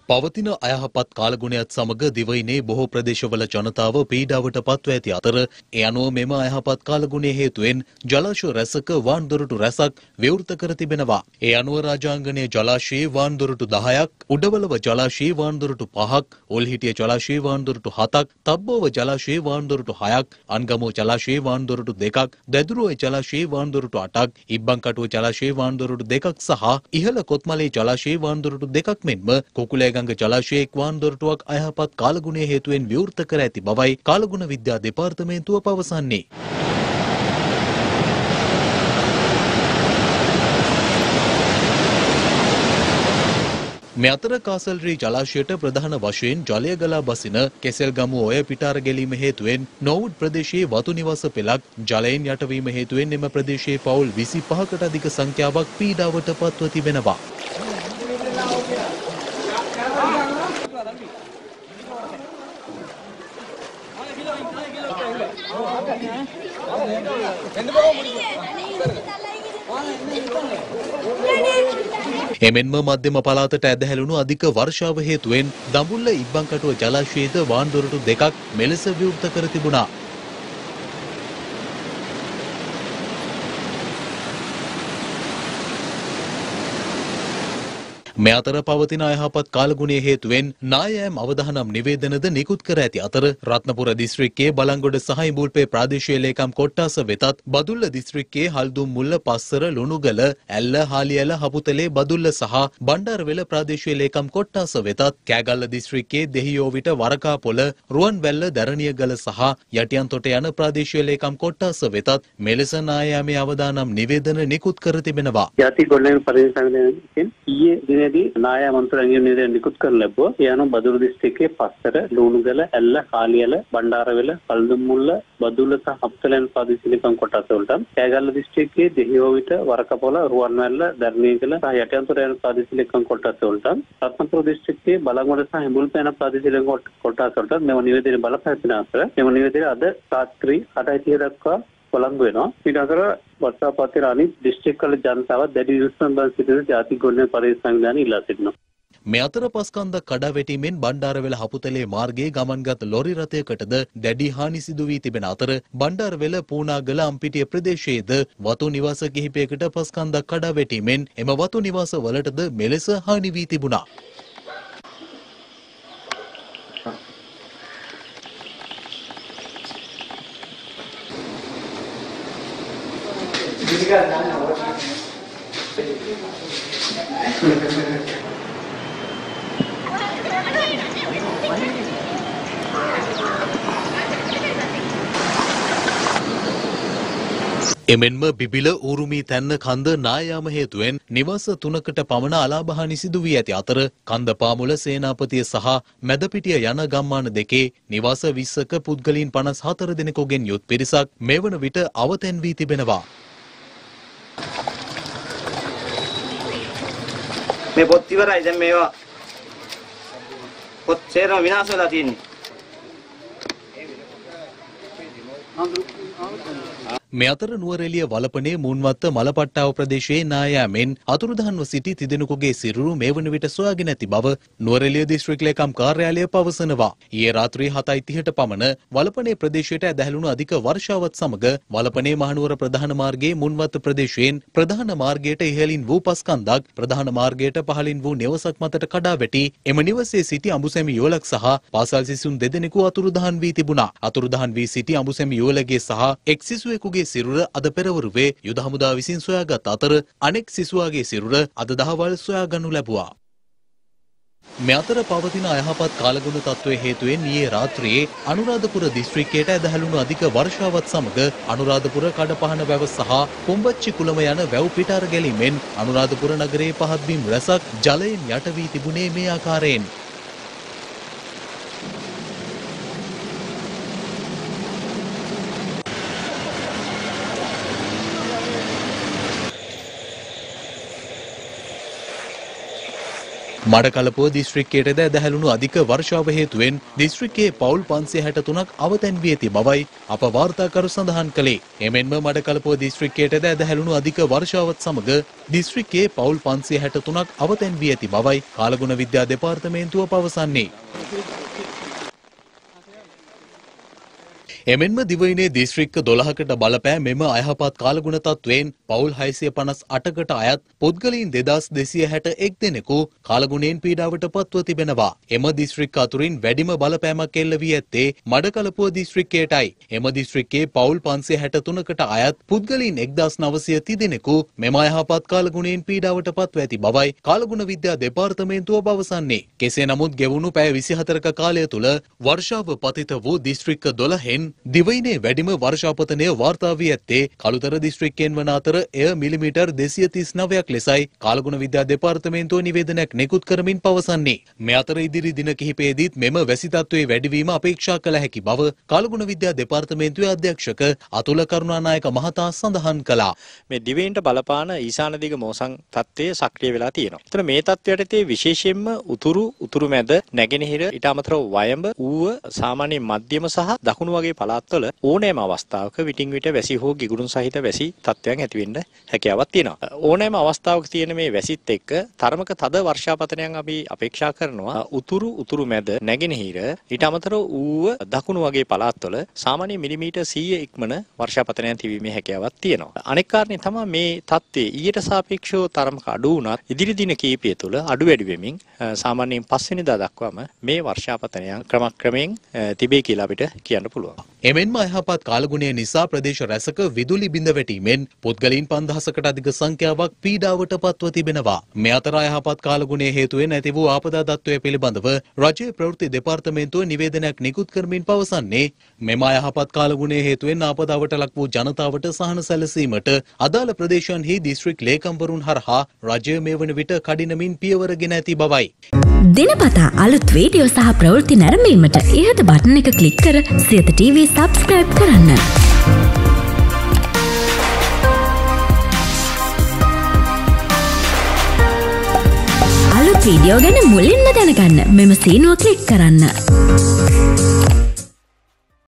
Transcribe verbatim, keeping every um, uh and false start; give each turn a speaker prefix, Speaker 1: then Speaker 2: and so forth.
Speaker 1: පවතින අයහපත් කාලගුණයත් සමග දිවයිනේ බොහෝ ප්‍රදේශවල ජනතාව පීඩාවට පත්ව ඇති අතර ඒ අනුව මෙම අයහපත් කාලගුණය හේතුවෙන් ජලාශ රැසක වාන්දොරටු රැසක් විවෘත කර තිබෙනවා. ඒ අනුව රාජාංගනයේ ජලාශයේ වාන්දොරටු දහයක්, උඩවලව ජලාශයේ වාන්දොරටු පහක්, ඔල්හිටිය ජලාශයේ වාන්දොරටු හතක්, තබ්බෝව ජලාශයේ වාන්දොරටු හයක්, අන්ගමෝ ජලාශයේ වාන්දොරටු දෙකක්, දැදුරුව ජලාශයේ වාන්දොරටු අටක්, ඉබ්බන්කටුව ජලාශයේ වාන්දොරටු දෙකක් සහ ඉහළ කොත්මලේ ජලාශයේ වාන්දොරටු දෙකක් මෙන්ම කුකුලේ ගංග ජලාශයේ එක් වාන්දොරටුවක් අයහපත් කාලගුණය හේතුවෙන් විවෘත කර ඇති බවයි කාලගුණ විද්‍යා දෙපාර්තමේන්තුව පවසන්නේ. මේ අතර කාසල්රී ජලාශයට ප්‍රධාන වශයෙන් ජලය ගලා බසින කෙසෙල්ගමු ඔය පිටාර ගැලීම හේතුවෙන් නොවුඩ් ප්‍රදේශයේ වතු නිවාස පෙළක් ජලයෙන් යටවීම හේතුවෙන් එම ප්‍රදේශයේ පවුල් විසිපහකට අධික සංඛ්‍යාවක් පීඩාවට පත්ව තිබෙනවා. එමෙන්ම මධ්‍යම පළාතට ඇදහැළුණු අධික වර්ෂාව හේතුවෙන් දඹුල්ල ඉබ්බන්කටුව ජලාශයේද වාන්දොරටු දෙකක් මෙලෙස විවෘත කර තිබුණා. මේ අතර පවතින අයහපත් කාලගුණය හේතුවෙන් නායෑම් අවදානම් නිවේදනද නිකුත් කර ඇති අතර රත්නපුර දිස්ත්‍රික්කයේ බලංගොඩ සහ ඉඹුල්පේ ප්‍රාදේශීය ලේකම් කොට්ටාස වෙතත් බදුල්ල දිස්ත්‍රික්කයේ හල්දුම් මුල්ල පස්සර ලුණුගල ඇල්ල හාලිඇල හපුතලේ බදුල්ල සහ බණ්ඩාරවෙල ප්‍රාදේශීය ලේකම් කොට්ටාස වෙතත් කෑගල්ල දිස්ත්‍රික්කයේ දෙහියෝවිට වරකාපොළ රුවන්වැල්ල දැරණියගල සහ යටියන්තොට යන ප්‍රාදේශීය ලේකම් කොට්ටාස වෙතත් මෙලෙස නායෑමේ අවදානම් නිවේදන නිකුත් කර තිබෙනවා.
Speaker 2: ජාතික ගොඩනැගිලි පරිසංවිධානයෙන් ඊයේ නාය මන්ත්‍රණයේ නිවේදන නිකුත් කරන ලැබුවා. ඒ අනුව බදුල්ල දිස්ත්‍රික්කයේ පස්සර, ලුණුගල, ඇල්ල, හාලිඇල, බණ්ඩාරවෙල, කල්දුම්මුල්ල, බදුල්ල සහ හප්තලයන් ප්‍රාදේශීය ලේකම් කොටස් වලට, කෑගල්ල දිස්ත්‍රික්කයේ දෙහියෝවිට, වරකපොළ, රුවන්වැල්ල, දර්ණියගල සහ යටියන්තොට යන ප්‍රාදේශීය ලේකම් කොටස් වලට, රත්නපුර දිස්ත්‍රික්කයේ බලංගොඩ සහ ඉඹුල්පේ යන ප්‍රාදේශීය ලේකම් කොටස් වලට මෙම නිවේදනය බලපෑගෙන අතර මෙම නිවේදනය අද රාත්‍රී අටයි තිහ දක්වා කොළඹ වෙනවා. ඊට අතර වර්ෂාපතේ අනිත් දිස්ත්‍රික් වල ජනතාව දැඩි විශ්වාසයෙන් බල සිටින ජාතික ගොඩනැගිලි පරිසංවිධානය ඉල්ලා සිටිනවා.
Speaker 1: මේ අතර පස්කන්දක් කඩා වැටීමෙන් බණ්ඩාරවෙල හපුතලේ මාර්ගයේ ගමන්ගත් ලොරි රථයකටද දැඩි හානි සිදු වී තිබෙන අතර බණ්ඩාරවෙල පූනාගල අම්පිටිය ප්‍රදේශයේද වතු නිවාස කිහිපයකට පස්කන්දක් කඩා වැටීමෙන් එම වතු නිවාස වලටද මෙලෙස හානි වී තිබුණා. එමෙන්ම බිබිල ඌරුමී තැන්න කන්ද නායාම හේතුවෙන් නිවාස තුනකට පමණ අලාභහානි සිදු වී ඇති අතර කන්ද පාමුල සේනාපතිය සහ මැදපිටිය යන ගම්මාන දෙකේ නිවාස විස්සක පුද්ගලයන් පනස් හතර දෙනෙකුගෙන් යුත් පිරිසක් මේ වන විට අවතැන් වී තිබෙනවා.
Speaker 3: මේ පොත් ඉවරයි. දැන් මේවා පොත් සේරම විනාශ වෙලා තියෙන්නේ.
Speaker 1: මේ අතර නුවරඑළිය වලපනේ මුන්වත්ත මලපට්ටාව ප්‍රදේශයේ නායෑමෙන් අතුරුදහන්ව සිටි තිදෙනෙකුගේ සිරුරු මේ වන විට සොයාගෙන ඇති බව නුවරඑළිය දිස්ත්‍රික් ලේකම් කාර්යාලය පවසනවා. ඊයේ රාත්‍රී හතයි තිහට පමණ වලපනේ ප්‍රදේශයට ඇදහැළුණු අධික වර්ෂාවත් සමග වලපනේ මහනුවර ප්‍රධාන මාර්ගයේ මුන්වත්ත ප්‍රදේශයෙන් ප්‍රධාන මාර්ගයට ඉහළින් වූ පස්කන්දක් ප්‍රධාන මාර්ගයට පහළින් වූ නිවසක් මතට කඩා වැටි එම නිවසේ සිටි අඹුසැමි යුවලක් සහ පාසල් සිසුන් දෙදෙනෙකු අතුරුදහන් වී තිබුණා. අතුරුදහන් වී සිටි අඹුසැමි යුවලගේ සහ එක් සිසුවෙකුගේ සිරුර අද පෙරවරුවේ යුද හමුදා විසින් සොයාගත් අතර අනෙක් සිසුවාගේ සිරුර අද දහවල් සොයාගනු ලැබුවා. මේ අතර පවතින අයහපත් කාලගුණ තත්ත්වය හේතුවෙන් ඊයේ රාත්‍රියේ අනුරාධපුර දිස්ත්‍රික්කයට ඇදහැළුණු අධික වර්ෂාවත් සමග අනුරාධපුර කඩපහන වැව සහ පොම්බච්චි කුලම යන වැව් පිටාර ගැලීමෙන් අනුරාධපුර නගරයේ පහත් බිම් රැසක් ජලයෙන් යට වී තිබුණේ මේ ආකාරයෙන්. මඩකලපුව දිස්ත්‍රික්කයටද ඇදහැළුණු අධික වර්ෂාව හේතුවෙන් දිස්ත්‍රික්කයේ පවුල් පන්සිය හැටතුනක් අවතැන් වී ඇති බවයි අප වාර්තාකරු සඳහන් කළේ. එමෙන්ම මඩකලපුව දිස්ත්‍රික්කයටද ඇදහැළුණු අධික වර්ෂාවත් සමග දිස්ත්‍රික්කයේ පවුල් පන්සිය හැටතුනක් අවතැන් වී ඇති බවයි කාලගුණ විද්‍යා දෙපාර්තමේන්තුව පවසන්නේ. එමෙන්ම දිවයිනේ දිස්ත්‍රික්ක දොළහකට බලපෑ මෙම අයහපත් කාලගුණ තත්වයෙන් පවුල් හයසිය පනස් අටකට අයත් පුද්ගලයින් දෙදස් දෙසිය හැට එක් දෙනෙකු කාලගුණයෙන් පීඩාවට පත්ව තිබෙනවා. එම දිස්ත්‍රික්ක අතුරින් වැඩිම බලපෑමක් එල්ල වී ඇත්තේ මඩකලපුව දිස්ත්‍රික්කයටයි. එම දිස්ත්‍රික්කයේ පවුල් පන්සිය හැටතුනකට අයත් පුද්ගලයින් එක්දස් නවසිය තිදෙනෙකු මෙම අයහපත් කාලගුණයෙන් පීඩාවට පත්ව ඇති බවයි කාලගුණ විද්‍යා දෙපාර්තමේන්තුව පවසන්නේ. කෙසේ නමුත් ගෙවුණු පැය විසිහතරක කාලය තුළ වර්ෂාව පතිත වූ දිස්ත්‍රික්ක දොළහෙන් දිවයිනේ වැඩිම වර්ෂාපතනය වාර්තා වී ඇත්තේ කළුතර දිස්ත්‍රික්කයෙන් වන අතර එය මිලිමීටර් දෙසිය තිස් නවයක් ලෙසයි කාලගුණ විද්‍යා දෙපාර්තමේන්තුව නිවේදනයක් නිකුත් කරමින් පවසන්නේ. මේ අතර ඉදිරි දින කිහිපයේදීත් මෙම වැසි තත්ත්වයේ වැඩිවීම අපේක්ෂා කළ හැකි බව කාලගුණ විද්‍යා දෙපාර්තමේන්තුවේ අධ්‍යක්ෂක අතුල කරුණානායක මහතා සඳහන් කළා.
Speaker 4: මේ දිවයිනට බලපාන ඊශාන දිග මෝසම් තත්ත්වය සක්‍රිය වෙලා තියෙනවා. ඒතර මේ තත්ත්වයට තේ විශේෂයෙන්ම උතුරු උතුරු මැද නැගෙනහිර ඊට අමතරව වයඹ ඌව සාමාන්‍ය මධ්‍යම සහ දකුණු වගේ පළාත්වල ඕනෑම අවස්ථාවක විටින් විට වැසි හෝ ගිගුරුන් සහිත වැසි තත්ත්වයන් ඇති වෙන්න හැකියාවක් තියෙනවා. ඕනෑම අවස්ථාවක තියෙන මේ වැසිත් එක්ක තරමක තද වර්ෂාපතනයන් අපි අපේක්ෂා කරනවා. උතුරු උතුරු මැද නැගෙනහිර ඊට අමතරව ඌව දකුණු වගේ පළාත්වල සාමාන්‍ය මිලිමීටර් සීය ඉක්මන වර්ෂාපතනයන් තිබීමේ හැකියාවක් තියෙනවා. අනෙක් කාරණේ තමයි මේ තත්ත්වය ඊට සාපේක්ෂව තරමක අඩු වුණත් ඉදිරි දින කිහිපය තුළ අඩු වැඩි වෙමින් සාමාන්‍යයෙන් පස් වෙනිදා දක්වාම මේ වර්ෂාපතනයන් ක්‍රමක්‍රමයෙන් තිබේ කියලා අපිට කියන්න පුළුවන්.
Speaker 1: එමෙන්ම අයහපත් කාලගුණය නිසා ප්‍රදේශ රැසක විදුලි බිඳ වැටීමෙන් පුද්ගලයන් පන්දහසකට අධික සංඛ්‍යාවක් පීඩාවට පත්ව තිබෙනවා. මේ අතර අයහපත් කාලගුණය හේතුවෙන් ඇති වූ ආපදා තත්ත්වය පිළිබඳව රජයේ ප්‍රවෘත්ති දෙපාර්තමේන්තුව නිවේදනයක් නිකුත් කරමින් පවසන්නේ මෙම අයහපත් කාලගුණය හේතුවෙන් ආපදාවට ලක් වූ ජනතාවට සහන සැලසීමට අදාළ ප්‍රදේශයන්හි දිස්ත්‍රික් ලේකම්වරුන් හරහා රජය මේ වන විට කඩිනමින් පියවරගෙන ඇති බවයි.
Speaker 5: දිනපතා අලුත් වීඩියෝ සහ ප්‍රවෘත්ති නැරඹීමට ඉහත බටන් එක ක්ලික් කර සියත ටීවී සබ්ස්ක්‍රයිබ් කරන්න. අලුත් වීඩියෝ ගැන මුලින්ම දැනගන්න මෙම සීනුව ක්ලික් කරන්න.